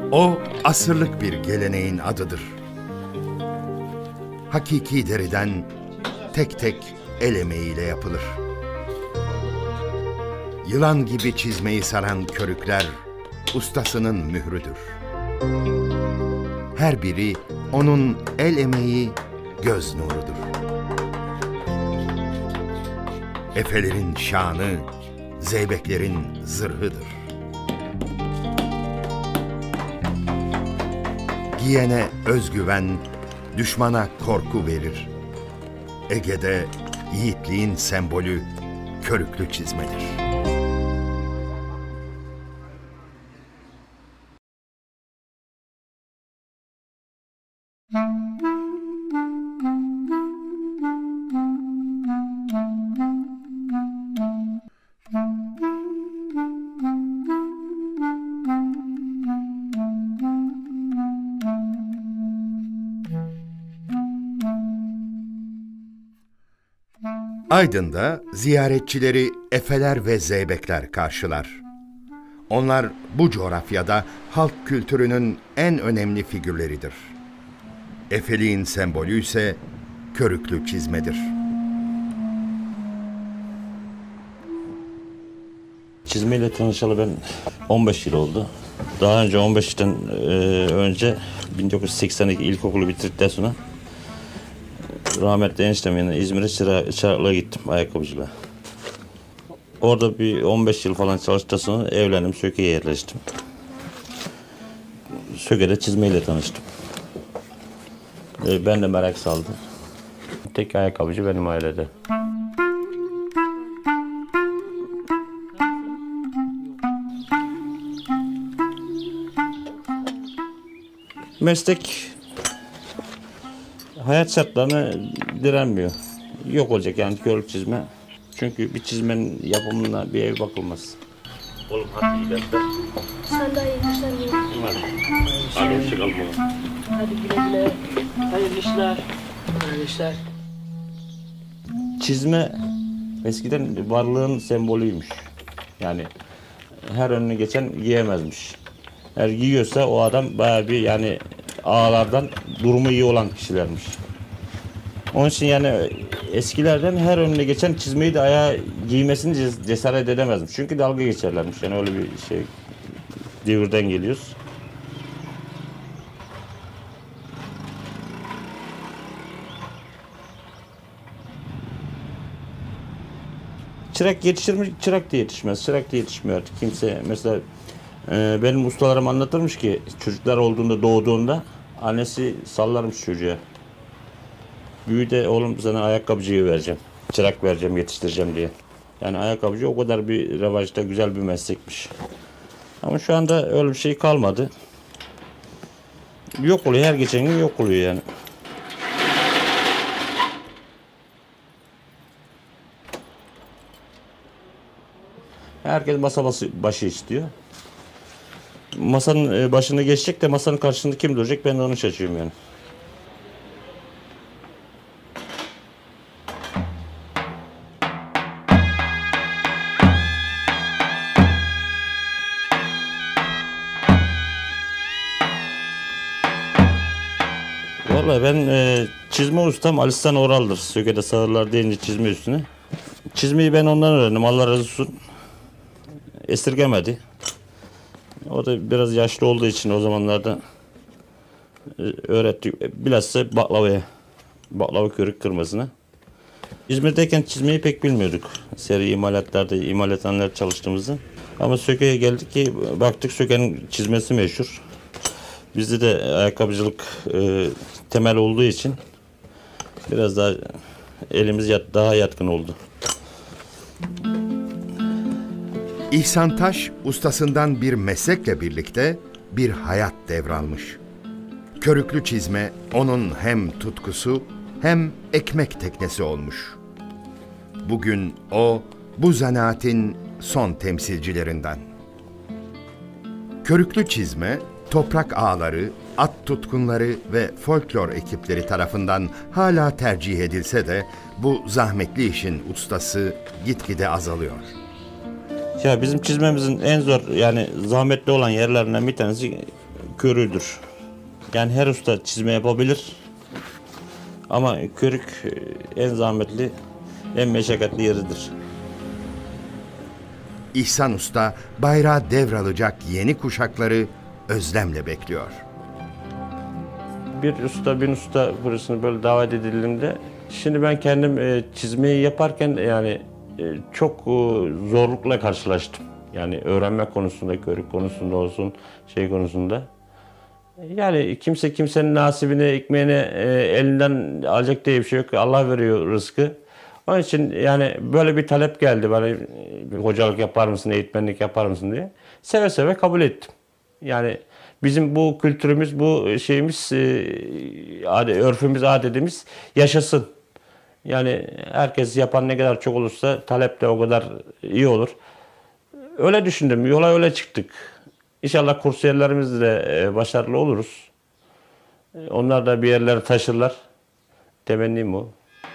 O asırlık bir geleneğin adıdır. Hakiki deriden tek tek el emeğiyle yapılır. Yılan gibi çizmeyi saran körükler ustasının mührüdür. Her biri onun el emeği, göz nurudur. Efelerin şanı, zeybeklerin zırhıdır. Giyene özgüven, düşmana korku verir. Ege'de yiğitliğin sembolü körüklü çizmedir. Aydın'da ziyaretçileri efeler ve zeybekler karşılar. Onlar bu coğrafyada halk kültürünün en önemli figürleridir. Efeliğin sembolü ise körüklü çizmedir. Çizmeyle tanışalı ben 15 yıl oldu. Daha önce 15'ten önce 1982 ilkokulu bitirdikten sonra rahmetli eniştemle İzmir'e çıraklığa gittim, ayakkabıcılığa. Orada bir 15 yıl falan çalıştıktan sonra evlendim, Söke'ye yerleştim. Söke'de çizmeyle tanıştım. Ben de merak saldım. Tek ayakkabıcı benim ailede. Meslek hayat şartlarına direnmiyor. Yok olacak yani körük çizme. Çünkü bir çizmenin yapımına bir ev bakılmaz. Oğlum hadi iyi dersler. Sen de hayırlı işler mi? Hadi çıkalım oğlum. Hadi güle güle. Hayırlı işler. Hayırlı işler. Çizme eskiden varlığın sembolüymüş. Yani her önüne geçen giyemezmiş. Eğer giyiyorsa o adam bayağı bir yani ağalardan durumu iyi olan kişilermiş. Onun için yani eskilerden her önüne geçen çizmeyi de ayağa giymesini cesaret edemezmiş. Çünkü dalga geçerlermiş. Yani öyle bir şey devirden geliyoruz. Çırak yetişir mi? Çırak da yetişmez. Çırak da yetişmiyor artık. Kimse mesela benim ustalarım anlatırmış ki çocuklar olduğunda doğduğunda annesi sallarmış çocuğa. Büyüde oğlum sana ayakkabıcıyı vereceğim. Çırak vereceğim, yetiştireceğim diye. Yani ayakkabıcı o kadar bir revaçta güzel bir meslekmiş. Ama şu anda öyle bir şey kalmadı. Yok oluyor, her geçen gün yok oluyor yani. Herkes masa başı istiyor. Masanın başına geçecek de masanın karşısında kim duracak, ben de onu şaşırıyorum yani. Vallahi ben çizme ustam Alistan Oral'dır. Söke'de sağırlar deyince çizme üstüne. Çizmeyi ben ondan öğrendim. Allah razı olsun. Esirgemedi. O da biraz yaşlı olduğu için o zamanlarda öğretti. Bilhassa baklava körük kırmasına. İzmir'deyken çizmeyi pek bilmiyorduk. Seri imalatlarda, imalathaneler çalıştığımızda. Ama Söke'ye geldik ki baktık Söke'nin çizmesi meşhur. Bizde de ayakkabıcılık temel olduğu için biraz daha elimiz daha yatkın oldu. İhsan Taş, ustasından bir meslekle birlikte bir hayat devralmış. Körüklü çizme onun hem tutkusu hem ekmek teknesi olmuş. Bugün o, bu zanaatin son temsilcilerinden. Körüklü çizme, toprak ağaları, at tutkunları ve folklor ekipleri tarafından hala tercih edilse de bu zahmetli işin ustası gitgide azalıyor. Ya bizim çizmemizin en zor yani zahmetli olan yerlerinden bir tanesi körüğüdür. Yani her usta çizme yapabilir. Ama körük en zahmetli, en meşakkatli yeridir. İhsan Usta bayrağı devralacak yeni kuşakları özlemle bekliyor. Bir usta burasını böyle davet edildiğimde, şimdi ben kendim çizmeyi yaparken yani çok zorlukla karşılaştım. Yani öğrenme konusunda, körük konusunda olsun, şey konusunda. Yani kimse kimsenin nasibini, ekmeğini elinden alacak diye bir şey yok. Allah veriyor rızkı. Onun için yani böyle bir talep geldi bana, bir hocalık yapar mısın, eğitmenlik yapar mısın diye. Seve seve kabul ettim. Yani bizim bu kültürümüz, bu şeyimiz, örfümüz, adetimiz yaşasın. Yani herkes yapan ne kadar çok olursa talep de o kadar iyi olur. Öyle düşündüm, yola öyle çıktık. İnşallah kursiyerlerimiz de başarılı oluruz. Onlar da bir yerlere taşırlar. Temennim o.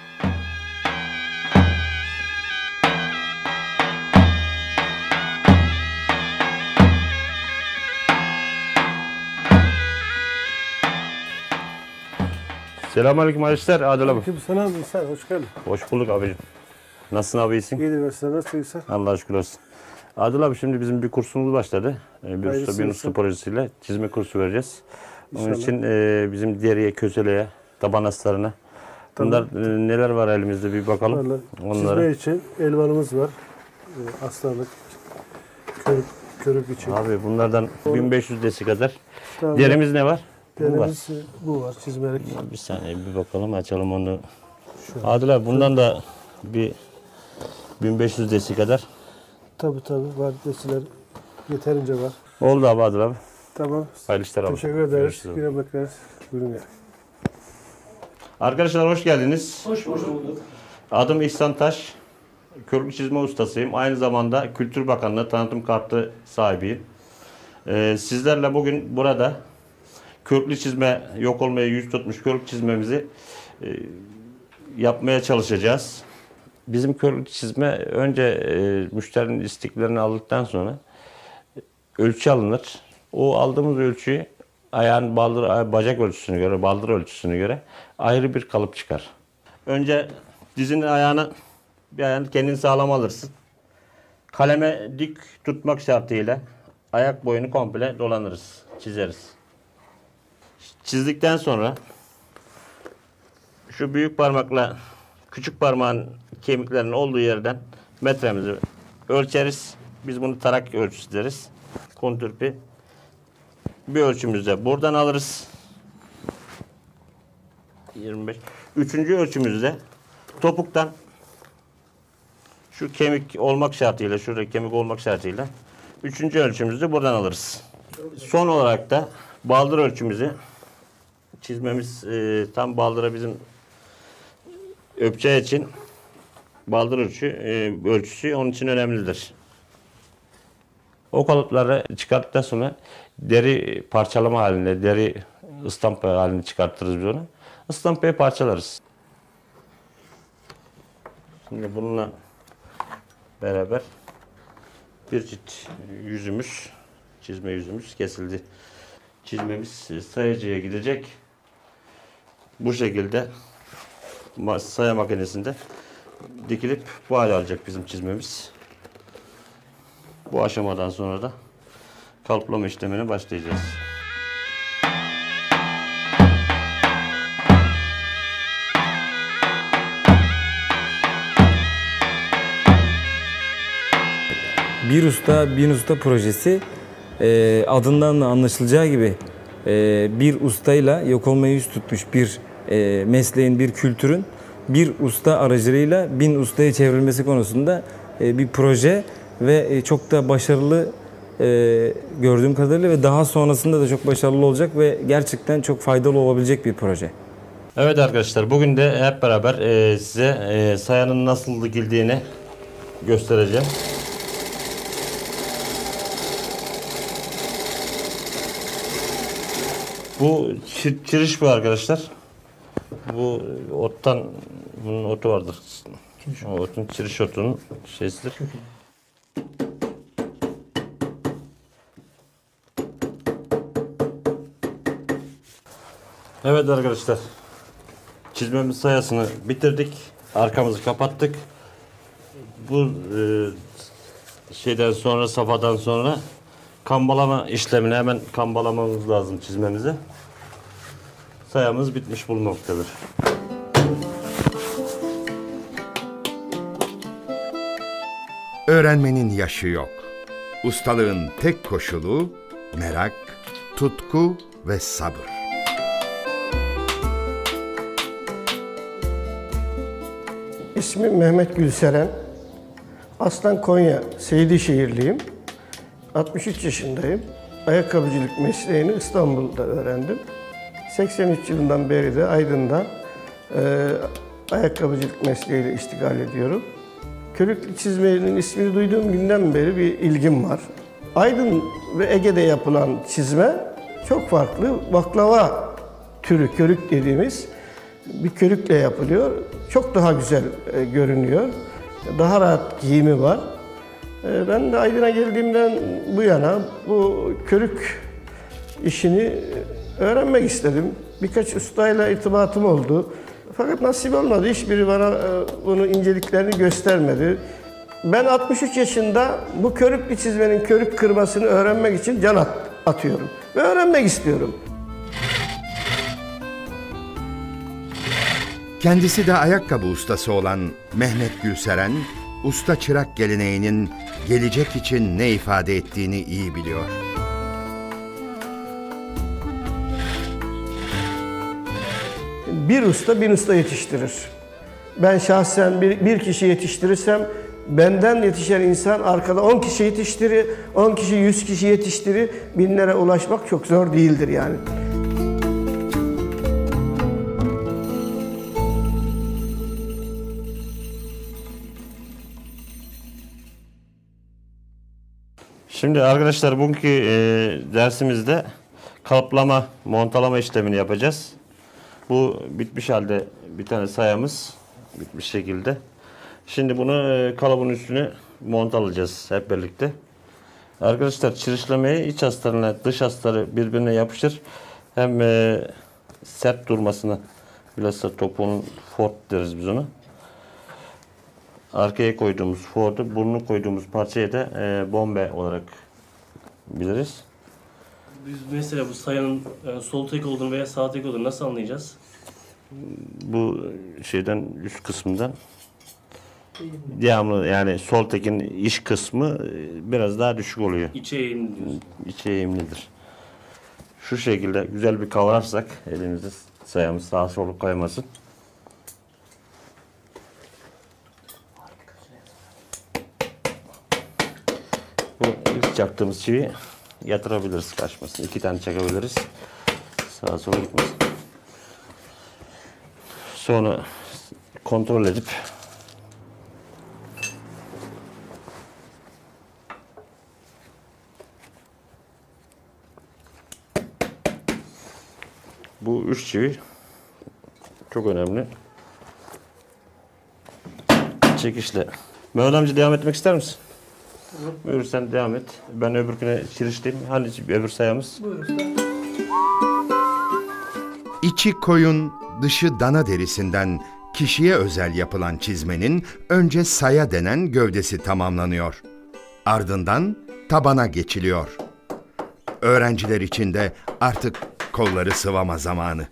Selamünaleyküm arkadaşlar. Adil abi. Aleykümselam İhsan, hoş geldin. Hoş bulduk abicim. Nasılsın abi, iyisin? İyidir ve sen nasılsın İhsan? Allah'a şükür olsun. Adil abi, şimdi bizim bir kursumuz başladı. Bir usta bir usta projesiyle çizme kursu vereceğiz. Onun İnşallah. için bizim deriye, köseleye, taban astarına. Bunlar neler var elimizde bir bakalım. Vallahi çizme için elvanımız var. Aslanlık, körük için. Abi bunlardan 1500 desi kadar. Tamam. Derimiz ne var? Bu var. Derimiz bu var, çizmelik. Bir saniye bir bakalım, açalım onu. Adil abi, bundan da bir 1500 desi kadar. Tabii var, desiler yeterince var. Oldu abi Adil abi. Tamam. Hayırlı işler abi. Teşekkür ederiz. Görüşürüz. Yine bekleriz. Buyurun ya. Arkadaşlar hoş geldiniz. Hoş bulduk. Adım İhsan Taş. Körük çizme ustasıyım. Aynı zamanda Kültür Bakanlığı tanıtım kartı sahibiyim. Sizlerle bugün burada körüklü çizme, yok olmaya yüz tutmuş körük çizmemizi yapmaya çalışacağız. Bizim körüklü çizme önce müşterinin isteklerini aldıktan sonra ölçü alınır. O aldığımız ölçüyü ayağın bacak ölçüsüne göre, baldır ölçüsüne göre ayrı bir kalıp çıkar. Önce dizinin ayağını, bir ayağını kendini sağlam alırsın. Kaleme dik tutmak şartıyla ayak boyunu komple dolanırız, çizeriz. Çizdikten sonra şu büyük parmakla küçük parmağın kemiklerinin olduğu yerden metremizi ölçeriz. Biz bunu tarak ölçüsü deriz. Kontürpi. Bir ölçümüzde buradan alırız. 25. Üçüncü ölçümüzde topuktan şu kemik olmak şartıyla, şurada kemik olmak şartıyla üçüncü ölçümüzde buradan alırız. Son olarak da baldır ölçümüzü çizmemiz tam baldıra bizim öpçe için baldır ölçüsü onun için önemlidir. O kalıpları çıkarttıktan sonra deri parçalama halinde, deri ıstampa halinde çıkartırız biz onu. Istampayı parçalarız. Şimdi bununla beraber bir çift yüzümüz, çizme yüzümüz kesildi. Çizmemiz sayıcıya gidecek. Bu şekilde saya makinesinde dikilip bu hale alacak bizim çizmemiz. Bu aşamadan sonra da kalıplama işlemine başlayacağız. Bir Usta Bin Usta projesi adından da anlaşılacağı gibi bir ustayla yok olmaya yüz tutmuş bir mesleğin, bir kültürün bir usta aracılığıyla bin ustaya çevrilmesi konusunda bir proje ve çok da başarılı gördüğüm kadarıyla ve daha sonrasında da çok başarılı olacak ve gerçekten çok faydalı olabilecek bir proje. Evet arkadaşlar, bugün de hep beraber size sayanın nasıl dikildiğini göstereceğim. Bu çiriş bu arkadaşlar. Bu ottan, bunun otu vardır. O otun, çiriş otunun şeysidir. Evet arkadaşlar. Çizmemiz sayasını bitirdik. Arkamızı kapattık. Bu şeyden sonra, safadan sonra kambalama işlemini hemen kambalamamız lazım çizmemizi. Sayamız bitmiş bulunmaktadır. Öğrenmenin yaşı yok. Ustalığın tek koşulu merak, tutku ve sabır. İsmim Mehmet Gülseren. Aslen Konya Seydişehirliyim. 63 yaşındayım. Ayakkabıcılık mesleğini İstanbul'da öğrendim. 83 yılından beri de Aydın'da ayakkabıcılık mesleğiyle iştigal ediyorum. Körüklü çizmenin ismini duyduğum günden beri bir ilgim var. Aydın ve Ege'de yapılan çizme çok farklı. Baklava türü körük dediğimiz bir körükle yapılıyor. Çok daha güzel görünüyor. Daha rahat giyimi var. Ben de Aydın'a geldiğimden bu yana bu körük işini öğrenmek istedim. Birkaç ustayla irtibatım oldu. Fakat nasip olmadı. Hiçbiri bana bunun inceliklerini göstermedi. Ben 63 yaşında bu körüklü çizmenin körük kırmasını öğrenmek için can atıyorum. Ve öğrenmek istiyorum. Kendisi de ayakkabı ustası olan Mehmet Gülseren, usta çırak geleneğinin gelecek için ne ifade ettiğini iyi biliyor. Bir usta bin usta yetiştirir. Ben şahsen bir kişi yetiştirirsem benden yetişen insan arkada 10 kişi yetiştirir, 10 kişi 100 kişi yetiştirir. Binlere ulaşmak çok zor değildir yani. Şimdi arkadaşlar bugünkü dersimizde kalıplama, montalama işlemini yapacağız. Bu bitmiş halde bir tane sayamız bitmiş şekilde. Şimdi bunu kalıbın üstüne montalayacağız hep birlikte. Arkadaşlar çirişlemeyi iç astarına dış astarı birbirine yapışır. Hem sert durmasını, bilhassa topuğunun fort deriz biz ona. Arkaya koyduğumuz fordu, burnunu koyduğumuz parçayı da bombe olarak biliriz. Biz mesela bu sayanın sol tek olduğunu veya sağ tek olduğunu nasıl anlayacağız? Bu şeyden üst kısmından devamlı, yani sol tekin iç kısmı biraz daha düşük oluyor. İçe eğimli diyorsun. İçe eğimlidir. Şu şekilde güzel bir kavrarsak elimizde sayamız sağa sola kaymasın. Bu ilk çaktığımız çivi yatırabiliriz kaçmasın. 2 tane çakabiliriz. Sağa sola gitmesin. Sonra kontrol edip bu 3 çivi çok önemli. Çekişle. Mehmet amca devam etmek ister misin? Buyur sen devam et. Ben öbürküne çirişleyeyim. Hani öbür sayamız? İçi koyun, dışı dana derisinden kişiye özel yapılan çizmenin önce saya denen gövdesi tamamlanıyor. Ardından tabana geçiliyor. Öğrenciler için de artık kolları sıvama zamanı.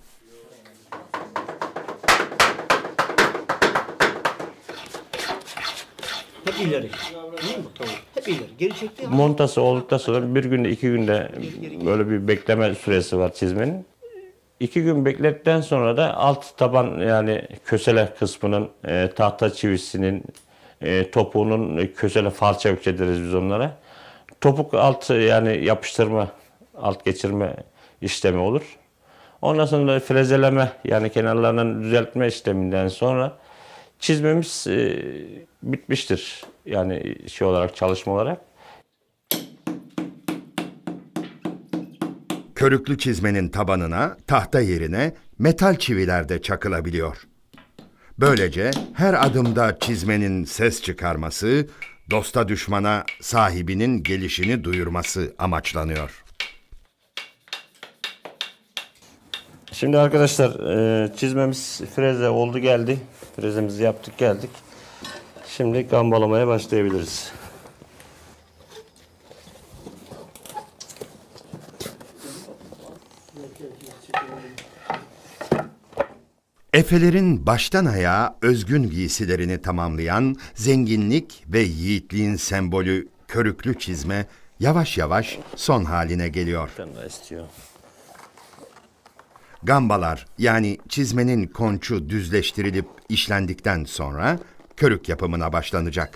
Hep ileri. Değil mi? Tamam. Hep ileri. Geri çekti. Montası olduktan sonra bir günde 2 günde böyle bir bekleme süresi var çizmenin. 2 gün bekledikten sonra da alt taban, yani kösele kısmının tahta çivisinin topuğunun kösele falça ökçe deriz biz onlara. Topuk alt, yani yapıştırma, alt geçirme işlemi olur. Ondan sonra frezeleme, yani kenarlarının düzeltme işleminden sonra çizmemiz bitmiştir. Yani şey olarak, çalışma olarak. Körüklü çizmenin tabanına, tahta yerine metal çiviler de çakılabiliyor. Böylece her adımda çizmenin ses çıkarması, dosta düşmana sahibinin gelişini duyurması amaçlanıyor. Şimdi arkadaşlar çizmemiz freze oldu geldi. Frezemizi yaptık geldik. Şimdi gambalamaya başlayabiliriz. Efelerin baştan ayağa özgün giysilerini tamamlayan zenginlik ve yiğitliğin sembolü körüklü çizme yavaş yavaş son haline geliyor. Ben de istiyor. Gambalar yani çizmenin konçu düzleştirilip işlendikten sonra körük yapımına başlanacak.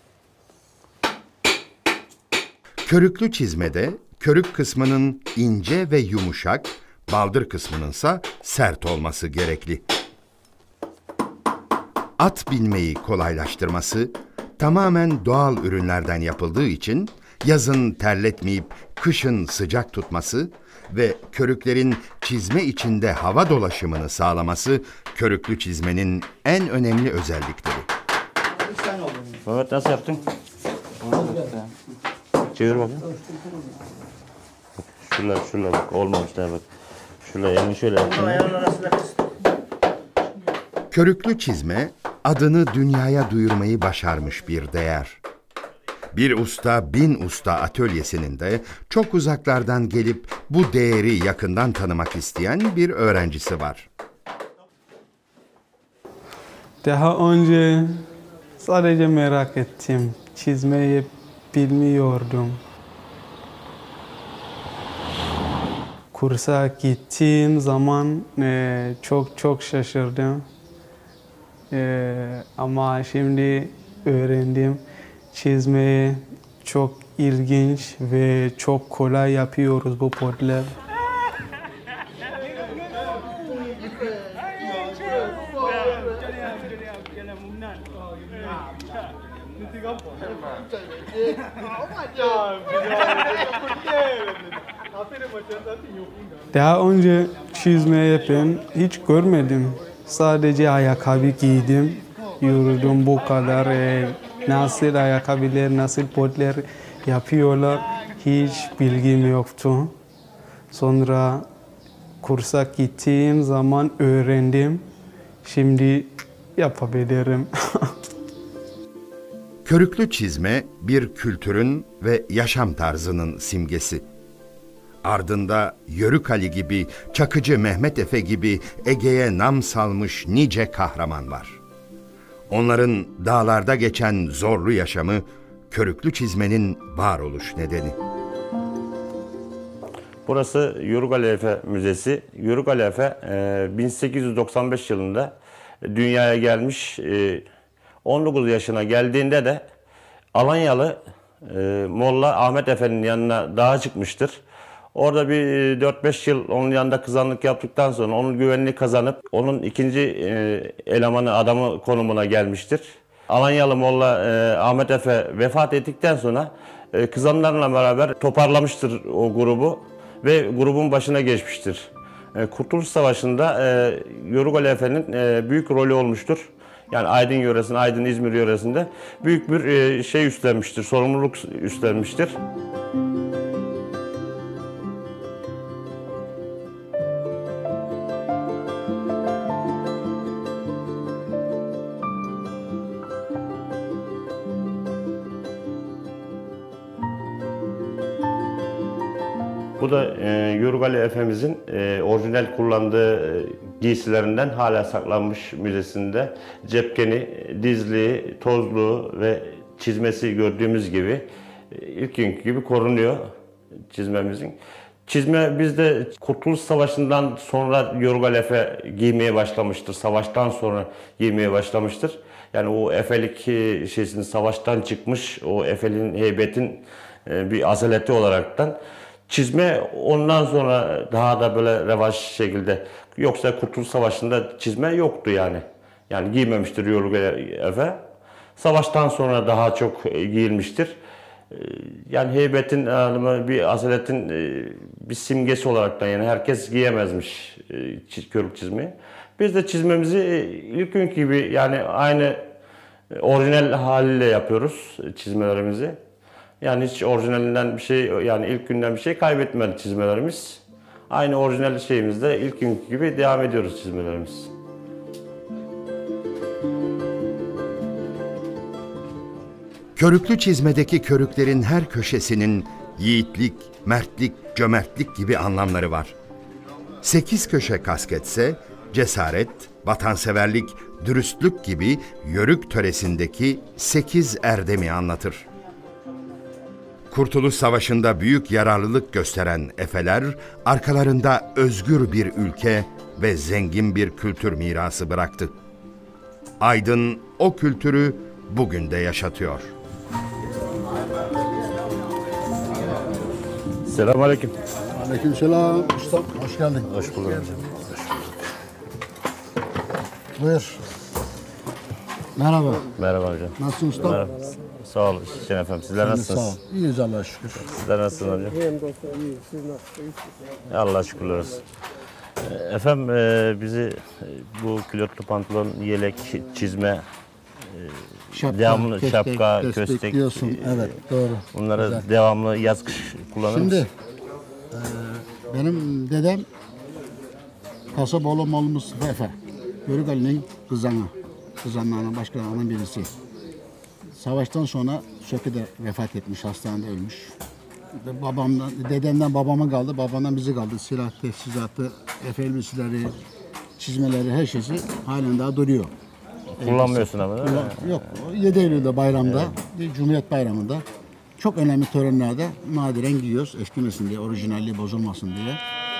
Körüklü çizmede körük kısmının ince ve yumuşak, baldır kısmınınsa sert olması gerekli. At binmeyi kolaylaştırması, tamamen doğal ürünlerden yapıldığı için yazın terletmeyip kışın sıcak tutması ve körüklerin çizme içinde hava dolaşımını sağlaması körüklü çizmenin en önemli özellikleri. Mehmet nasıl yaptın? Çevir bakayım. Şurada bak olmamış daha bak. Şurada elini şöyle yaptın. Körüklü çizme adını dünyaya duyurmayı başarmış bir değer. Bir usta bin usta atölyesinin de çok uzaklardan gelip bu değeri yakından tanımak isteyen bir öğrencisi var. Daha önce sadece merak ettim. Çizmeyi bilmiyordum. Kursa gittiğim zaman çok şaşırdım. Ama şimdi öğrendim. Çizmeyi çok ilginç ve çok kolay yapıyoruz bu potlar. Daha önce çizme yapan hiç görmedim. Sadece ayakkabı giydim. Yürüdüm bu kadar. Nasıl ayakkabılar, nasıl potlar yapıyorlar hiç bilgim yoktu. Sonra kursa gittiğim zaman öğrendim. Şimdi yapabilirim. Körüklü çizme bir kültürün ve yaşam tarzının simgesi. Ardında Yörük Ali gibi, Çakıcı Mehmet Efe gibi Ege'ye nam salmış nice kahraman var. Onların dağlarda geçen zorlu yaşamı, körüklü çizmenin varoluş nedeni. Burası Yörük Ali Efe Müzesi. Yörük Ali Efe 1895 yılında dünyaya gelmiş. 19 yaşına geldiğinde de Alanyalı Molla Ahmet Efe'nin yanına dağa çıkmıştır. Orada bir 4-5 yıl onun yanında kızanlık yaptıktan sonra onun güvenini kazanıp onun ikinci elemanı, adamı konumuna gelmiştir. Alanyalı Molla Ahmet Efe vefat ettikten sonra kızanlarla beraber toparlamıştır o grubu ve grubun başına geçmiştir. Kurtuluş Savaşı'nda Yörük Ali Efe'nin büyük rolü olmuştur. Yani Aydın yöresinde, Aydın İzmir yöresinde büyük bir şey üstlenmiştir, sorumluluk üstlenmiştir. Bu da Yörük Ali Efe'mizin orijinal kullandığı giysilerinden hala saklanmış müzesinde. Cepkeni, dizliği, tozluğu ve çizmesi gördüğümüz gibi ilk günkü gibi korunuyor çizmemizin. Çizme bizde Kurtuluş Savaşı'ndan sonra Yörük Ali Efe giymeye başlamıştır. Savaştan sonra giymeye başlamıştır. Yani o efelik şeysini savaştan çıkmış, o efelin heybetin bir azaleti olaraktan. Çizme ondan sonra daha da böyle revaç şekilde, yoksa Kurtuluş Savaşı'nda çizme yoktu yani. Yani giymemiştir Yörük Efe. Savaştan sonra daha çok giyilmiştir. Yani heybetin, bir asaletin bir simgesi olarak da yani herkes giyemezmiş körük çizmeyi. Biz de çizmemizi ilk günkü gibi yani aynı orijinal haliyle yapıyoruz çizmelerimizi. Yani hiç orijinalinden bir şey, yani ilk günden bir şey kaybetmedi çizmelerimiz. Aynı orijinal şeyimizde ilk günkü gibi devam ediyoruz çizmelerimiz. Körüklü çizmedeki körüklerin her köşesinin yiğitlik, mertlik, cömertlik gibi anlamları var. 8 köşe kasketse cesaret, vatanseverlik, dürüstlük gibi yörük töresindeki 8 erdemi anlatır. Kurtuluş Savaşı'nda büyük yararlılık gösteren efeler, arkalarında özgür bir ülke ve zengin bir kültür mirası bıraktı. Aydın o kültürü bugün de yaşatıyor. Selamünaleyküm. Aleykümselam. Ustam hoş geldin. Hoş bulduk hocam. Buyur. Merhaba. Merhaba hocam. Nasılsın ustam? Merhaba. Sağ olun Şen efendim. Sizler Sağ ol. nasılsınız? İyiyiz Allah'a şükür. Sizler nasılsınız hocam? Allah'a şükürler olsun. Efendim bizi bu külotlu pantolon, yelek, çizme, devamlı köstek, şapka, köstek köstek diyorsun. Evet doğru. bunları Güzel. devamlı yaz kış kullanır Şimdi mısın? benim dedem Kasaboğlu Moğlu Mustafa Efe. Yörük Ali'nin kızanlarının başkalarının birisi. Savaştan sonra Söke'de vefat etmiş, hastanede ölmüş. Dedemden babama kaldı, babamdan bize kaldı. Silah teçhizatı, efe elbiseleri, çizmeleri, her şeysi halen daha duruyor. Kullanmıyorsun ama değil mi? Yok, 7 Eylül'de bayramda, Cumhuriyet Bayramı'nda çok önemli törenlerde nadiren giyiyoruz. Eskimesin diye, orijinalliği bozulmasın diye.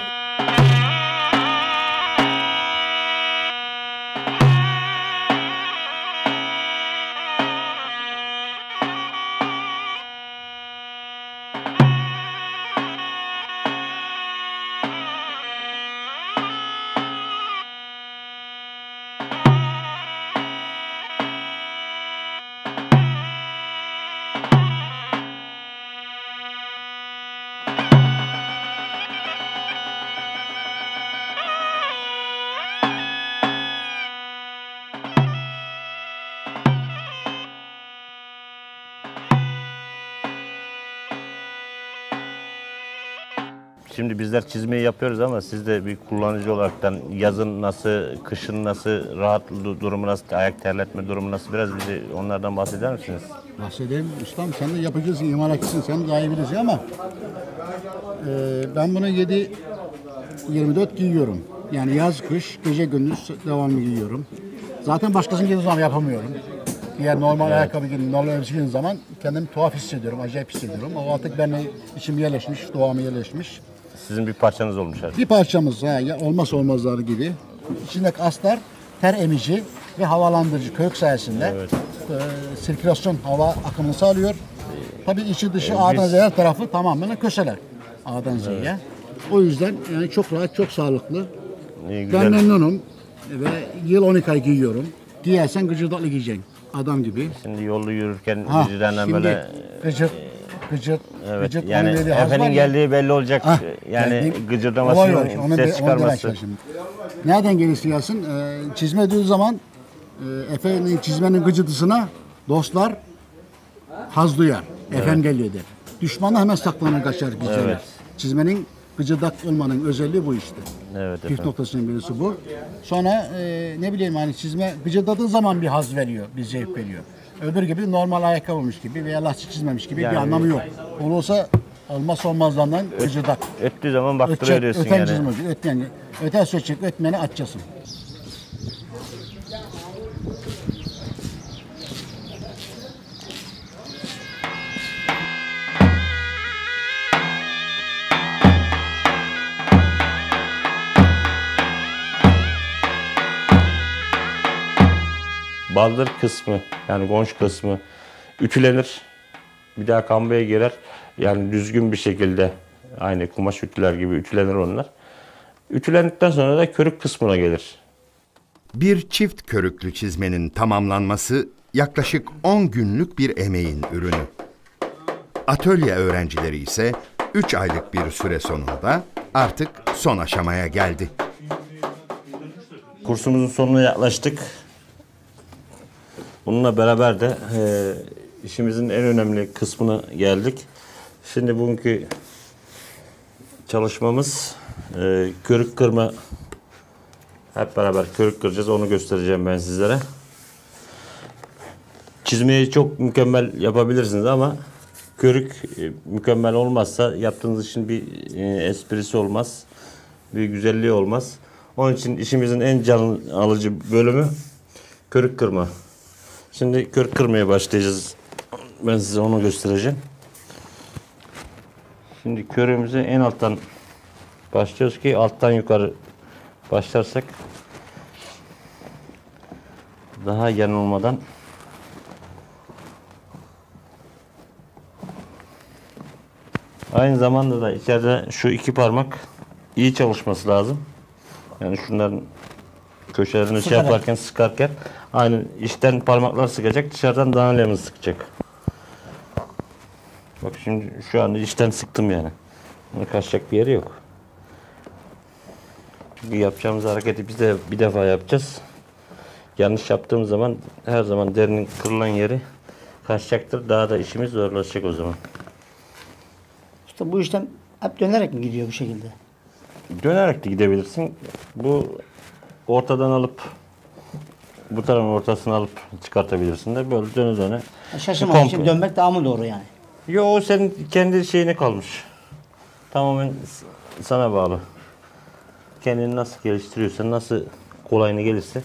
Şimdi bizler çizmeyi yapıyoruz ama siz de bir kullanıcı olaraktan yazın nasıl, kışın nasıl, rahat durumu nasıl, ayak terletme durumu nasıl, biraz bize onlardan bahseder misiniz? Bahsedeyim ustam, sen de yapıcısın, imalatçısın, sen daha iyi bilirsin ama ben bunu 7-24 giyiyorum. Yani yaz, kış, gece gündüz devamlı giyiyorum. Zaten başkasının giydiği zaman yapamıyorum. Diğer normal ayakkabı giydiğim, normal elbise giydiğim zaman kendimi tuhaf hissediyorum, acayip hissediyorum. O artık benimle içim yerleşmiş, doğama yerleşmiş. Sizin bir parçanız olmuş artık. Bir parçamız, olmazsa olmazları gibi. İçindeki astar ter emici ve havalandırıcı kök sayesinde sirkülasyon, hava akımını sağlıyor. Tabii içi dışı A'dan Z'ye her tarafı tamamen köşeler. A'dan Z'ye. O yüzden yani çok rahat, çok sağlıklı. Ben memnunum ve yıl 12 ay giyiyorum. Giyersen gıcırdatlı giyeceksin. Adam gibi. Şimdi yolda yürürken vicdanen böyle... Gıcırt, Evet, gıcırt yani efendim geldiği belli olacak. Yani gıcırdamasının, ses çıkarması. Nereden gelirse gelsin, çizme ödüğü zaman efendim çizmenin gıcırtısına dostlar haz duyar. Efendim geliyor der. Düşmanı hemen saklanır, kaçar gıcırlar. Evet. Çizmenin gıcırdak olmanın özelliği bu işte. Evet, püf noktasının birisi bu. Sonra ne bileyim hani çizme gıcırdadığı zaman bir haz veriyor, bir zevk veriyor. Öbür gibi normal ayakkabıymış gibi veya lastik çizmemiş gibi yani, bir anlamı yok. Olursa olmazsa olmazlarından gıcırdak. Öttüğü zaman baktırıyor diyorsun yani. Çizmeci, öter söçecek, ötmeni açacaksın. Baldır kısmı, yani gonş kısmı ütülenir. Bir daha kambaya girer. Yani düzgün bir şekilde aynı kumaş ütüler gibi ütülenir onlar. Ütülendikten sonra da körük kısmına gelir. Bir çift körüklü çizmenin tamamlanması yaklaşık 10 günlük bir emeğin ürünü. Atölye öğrencileri ise 3 aylık bir süre sonunda artık son aşamaya geldi. Kursumuzun sonuna yaklaştık. Bununla beraber de işimizin en önemli kısmına geldik. Şimdi bugünkü çalışmamız körük kırma. Hep beraber körük kıracağız. Onu göstereceğim ben sizlere. Çizmeyi çok mükemmel yapabilirsiniz ama körük mükemmel olmazsa yaptığınız işin bir esprisi olmaz. Bir güzelliği olmaz. Onun için işimizin en can alıcı bölümü körük kırma. Şimdi körük kırmaya başlayacağız. Ben size onu göstereceğim. Şimdi körüğümüzü en alttan başlıyoruz ki alttan yukarı başlarsak daha yanılmadan aynı zamanda da içeride şu iki parmak iyi çalışması lazım. Yani şunların köşelerini şey yaparken, sıkarken aynı içten parmaklar sıkacak, dışarıdan danelemiz sıkacak. Bak şimdi şu anda içten sıktım yani. Bunu kaçacak bir yeri yok. Çünkü yapacağımız hareketi biz de bir defa yapacağız. Yanlış yaptığımız zaman her zaman derinin kırılan yeri kaçacaktır. Daha da işimiz zorlaşacak o zaman. İşte bu işlem hep dönerek mi gidiyor bu şekilde? Dönerek de gidebilirsin. Bu ortadan alıp bu tarafın ortasını alıp çıkartabilirsin de böyle döne döne. Şaşırmamak için dönmek daha mı doğru yani? Yo, o senin kendi şeyine kalmış. Tamamen sana bağlı. Kendini nasıl geliştiriyorsan, nasıl kolayına gelirse.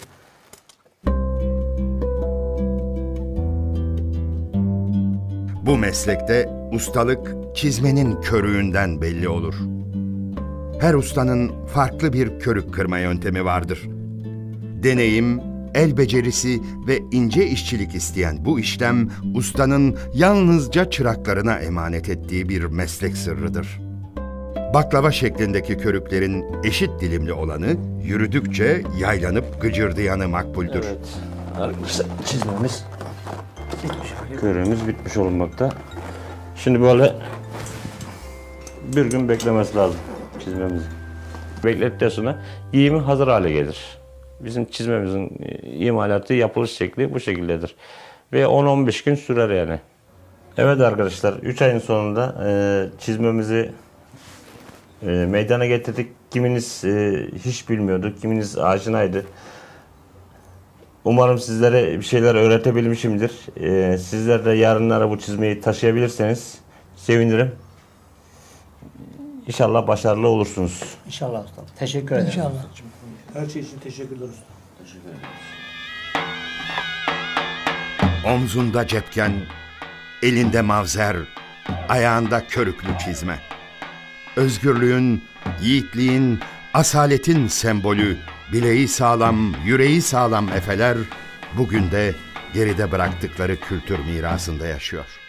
Bu meslekte ustalık çizmenin körüğünden belli olur. Her ustanın farklı bir körük kırma yöntemi vardır. Deneyim, el becerisi ve ince işçilik isteyen bu işlem ustanın yalnızca çıraklarına emanet ettiği bir meslek sırrıdır. Baklava şeklindeki körüklerin eşit dilimli olanı yürüdükçe yaylanıp gıcırdayanı makbuldür. Evet. Arkadaşlar çizmemiz körüğümüz bitmiş olmakta. Şimdi böyle bir gün beklemesi lazım çizmemizi. Bekledikten sonra giyimi hazır hale gelir. Bizim çizmemizin imalatı, yapılış şekli bu şekildedir. Ve 10-15 gün sürer yani. Evet arkadaşlar, 3 ayın sonunda çizmemizi meydana getirdik. Kiminiz hiç bilmiyordu, kiminiz aşinaydı. Umarım sizlere bir şeyler öğretebilmişimdir. Sizler de yarınlara bu çizmeyi taşıyabilirseniz sevinirim. İnşallah başarılı olursunuz. İnşallah usta. Teşekkür ederim. İnşallah. Her şey için teşekkürler usta. Omzunda cepken, elinde mavzer, ayağında körüklü çizme. Özgürlüğün, yiğitliğin, asaletin sembolü, bileği sağlam, yüreği sağlam efeler, bugün de geride bıraktıkları kültür mirasında yaşıyor.